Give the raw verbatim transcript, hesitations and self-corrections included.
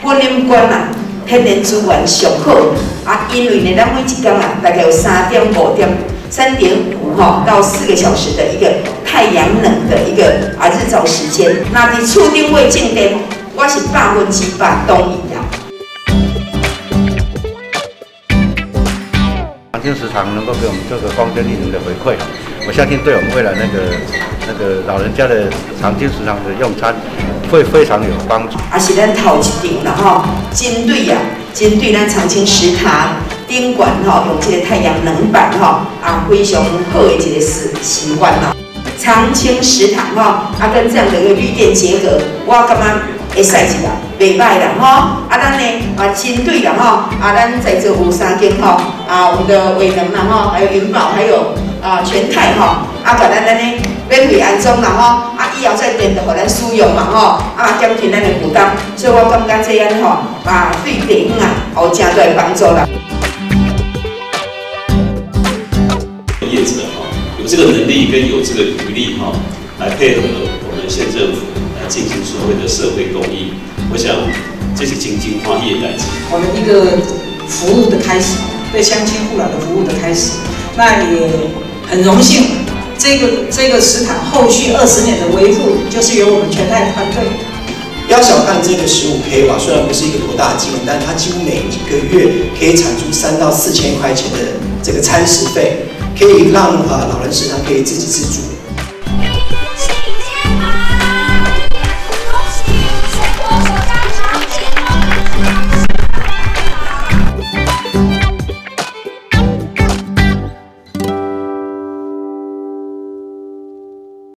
婚姻观啊，天然资源上好啊，因为呢，咱每一天啊，大概有三点五点、三点五哈到四个小时的一个太阳能的一个啊日照时间。那伫厝顶位种电，我是百分之百同意啊。 长青食堂能够给我们这个光鲜丽人的回馈，我相信对我们未来那个那个老人家的长青食堂的用餐会非常有帮助。 啊，是咱头一场啦吼，针对啊，针对咱长青食堂顶悬吼，用这个太阳能板吼，啊，非常好的一个示示范啦。长青食堂吼，啊，跟这样的一个绿电结合，我感觉会使一啦，袂歹啦吼。啊，咱呢啊，针对啦吼，啊，咱在座有三间吼，啊，我们的伟能啦吼，还有云宝，还有啊全泰吼，啊，把咱咱呢免费安装啦吼，啊，以后再电就互咱使用嘛吼，啊，减轻咱的负担，所以我感觉这样吼，啊，对地方啊有真大的帮助啦。 业者哈，有这个能力跟有这个余力哈，来配合我们县政府来进行所谓的社会公益，我想这是真正欢喜的代志。 我们一个服务的开始，对乡亲父老的服务的开始，那也很荣幸，这个这个食堂后续二十年的维护，就是由我们全泰团队。 不要小看这个十五 K 瓦，虽然不是一个多大金额，但它几乎每一个月可以产出三到四千块钱的这个餐食费，可以让啊老人食堂可以自给自足。